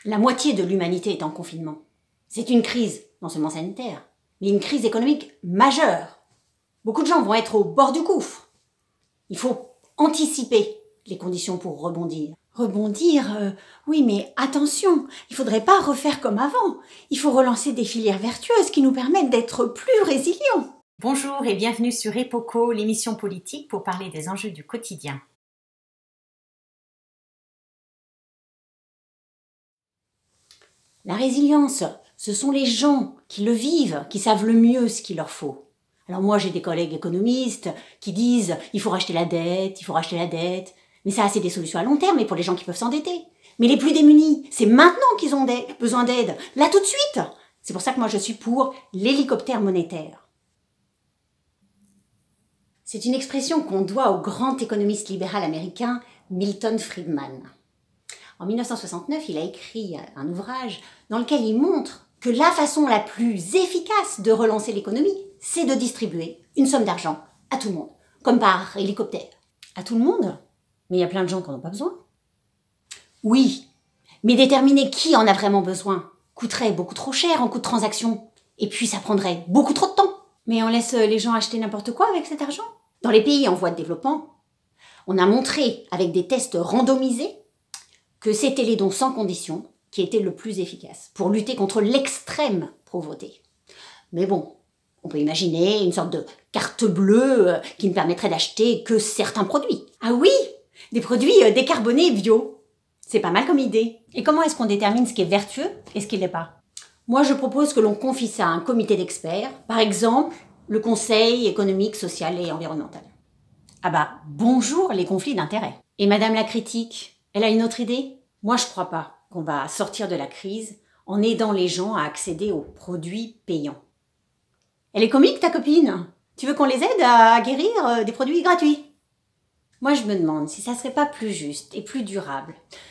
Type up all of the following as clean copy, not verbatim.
La moitié de l'humanité est en confinement. C'est une crise, non seulement sanitaire, mais une crise économique majeure. Beaucoup de gens vont être au bord du gouffre. Il faut anticiper les conditions pour rebondir. Rebondir, oui, mais attention, il ne faudrait pas refaire comme avant. Il faut relancer des filières vertueuses qui nous permettent d'être plus résilients. Bonjour et bienvenue sur Epoco, l'émission politique pour parler des enjeux du quotidien. La résilience, ce sont les gens qui le vivent, qui savent le mieux ce qu'il leur faut. Alors moi, j'ai des collègues économistes qui disent « il faut racheter la dette, il faut racheter la dette ». Mais ça, c'est des solutions à long terme et pour les gens qui peuvent s'endetter. Mais les plus démunis, c'est maintenant qu'ils ont besoin d'aide, là tout de suite. C'est pour ça que moi, je suis pour l'hélicoptère monétaire. C'est une expression qu'on doit au grand économiste libéral américain Milton Friedman. En 1969, il a écrit un ouvrage dans lequel il montre que la façon la plus efficace de relancer l'économie, c'est de distribuer une somme d'argent à tout le monde, comme par hélicoptère. À tout le monde? Mais il y a plein de gens qui n'en ont pas besoin. Oui, mais déterminer qui en a vraiment besoin coûterait beaucoup trop cher en coût de transaction. Et puis ça prendrait beaucoup trop de temps. Mais on laisse les gens acheter n'importe quoi avec cet argent. Dans les pays en voie de développement, on a montré avec des tests randomisés que c'était les dons sans condition qui étaient le plus efficace pour lutter contre l'extrême pauvreté. Mais bon, on peut imaginer une sorte de carte bleue qui ne permettrait d'acheter que certains produits. Ah oui, des produits décarbonés et bio. C'est pas mal comme idée. Et comment est-ce qu'on détermine ce qui est vertueux et ce qui ne l'est pas? Moi, je propose que l'on confie ça à un comité d'experts, par exemple le Conseil économique, social et environnemental. Ah bah, bonjour les conflits d'intérêts. Et Madame la critique, elle a une autre idée? Moi, je crois pas qu'on va sortir de la crise en aidant les gens à accéder aux produits payants. Elle est comique, ta copine? Tu veux qu'on les aide à acquérir des produits gratuits? Moi, je me demande si ça serait pas plus juste et plus durable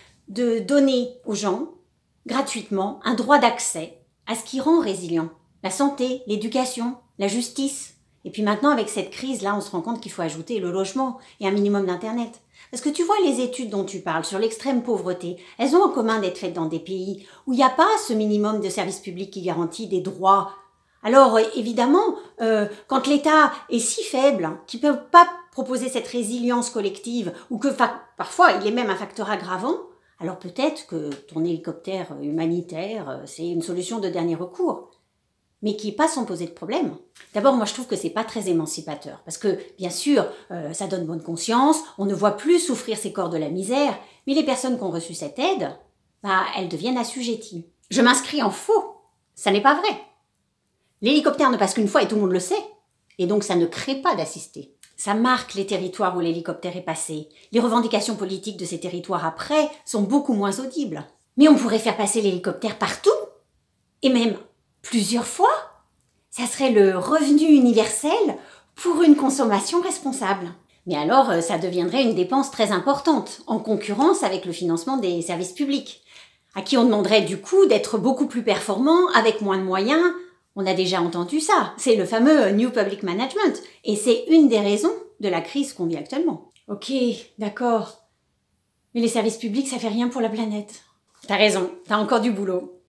de donner aux gens, gratuitement, un droit d'accès à ce qui rend résilient. La santé, l'éducation, la justice. Et puis maintenant, avec cette crise-là, on se rend compte qu'il faut ajouter le logement et un minimum d'Internet. Parce que tu vois, les études dont tu parles sur l'extrême pauvreté, elles ont en commun d'être faites dans des pays où il n'y a pas ce minimum de services publics qui garantit des droits. Alors, évidemment, quand l'État est si faible qu'il ne peut pas proposer cette résilience collective, ou que parfois il est même un facteur aggravant, alors peut-être que ton hélicoptère humanitaire, c'est une solution de dernier recours, mais qui n'est pas sans poser de problème. D'abord, moi je trouve que c'est pas très émancipateur, parce que bien sûr, ça donne bonne conscience, on ne voit plus souffrir ces corps de la misère, mais les personnes qui ont reçu cette aide, elles deviennent assujetties. Je m'inscris en faux, ça n'est pas vrai. L'hélicoptère ne passe qu'une fois et tout le monde le sait, et donc ça ne crée pas d'assistés. Ça marque les territoires où l'hélicoptère est passé. Les revendications politiques de ces territoires après sont beaucoup moins audibles. Mais on pourrait faire passer l'hélicoptère partout, et même plusieurs fois. Ça serait le revenu universel pour une consommation responsable. Mais alors, ça deviendrait une dépense très importante, en concurrence avec le financement des services publics, à qui on demanderait du coup d'être beaucoup plus performants, avec moins de moyens. On a déjà entendu ça, c'est le fameux New Public Management, et c'est une des raisons de la crise qu'on vit actuellement. Ok, d'accord, mais les services publics, ça fait rien pour la planète. T'as raison, t'as encore du boulot.